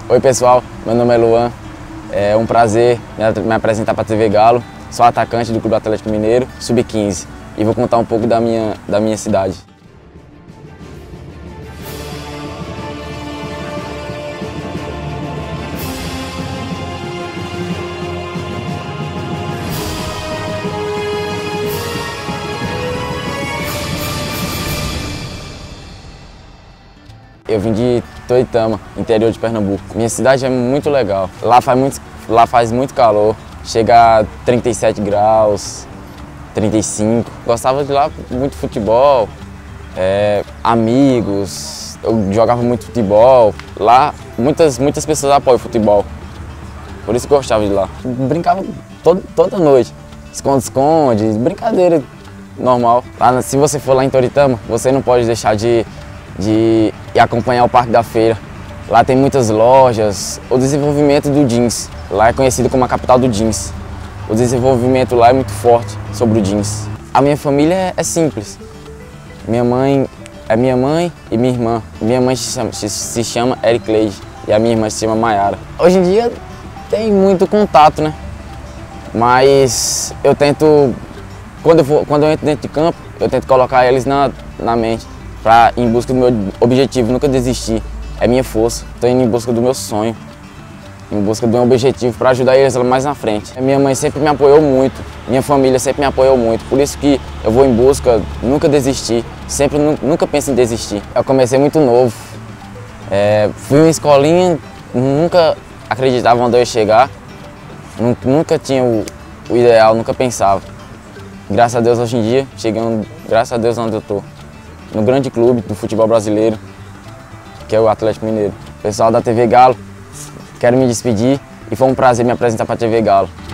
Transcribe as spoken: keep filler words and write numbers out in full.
Oi pessoal, meu nome é Luan, é um prazer me apresentar para a T V Galo. Sou atacante do Clube Atlético Mineiro, sub quinze, e vou contar um pouco da minha, da minha cidade. Eu vim de Toitama, interior de Pernambuco. Minha cidade é muito legal. Lá faz muito, lá faz muito calor, chega a trinta e sete graus, trinta e cinco. Gostava de lá muito futebol, é, amigos, eu jogava muito futebol. Lá muitas, muitas pessoas apoiam o futebol, por isso que eu gostava de lá. Brincava todo, toda noite, esconde-esconde, brincadeira normal. Lá, se você for lá em Toritama, você não pode deixar de de acompanhar o Parque da Feira. Lá tem muitas lojas, o desenvolvimento do jeans. Lá é conhecido como a capital do jeans. O desenvolvimento lá é muito forte sobre o jeans. A minha família é simples. Minha mãe é minha mãe e minha irmã. Minha mãe se chama, se chama Ericleide e a minha irmã se chama Mayara. Hoje em dia tem muito contato, né? Mas eu tento, quando eu, for, quando eu entro dentro de campo, eu tento colocar eles na, na mente. Pra ir em busca do meu objetivo, nunca desistir. É minha força. Estou indo em busca do meu sonho, em busca do meu objetivo para ajudar eles mais na frente. Minha mãe sempre me apoiou muito, minha família sempre me apoiou muito, por isso que eu vou em busca, nunca desistir, sempre, nunca penso em desistir. Eu comecei muito novo, é, fui em uma escolinha, nunca acreditava onde eu ia chegar, nunca tinha o, o ideal, nunca pensava. Graças a Deus hoje em dia, chegando, graças a Deus onde eu estou. No grande clube do futebol brasileiro, que é o Atlético Mineiro. Pessoal da T V Galo, quero me despedir e foi um prazer me apresentar para a T V Galo.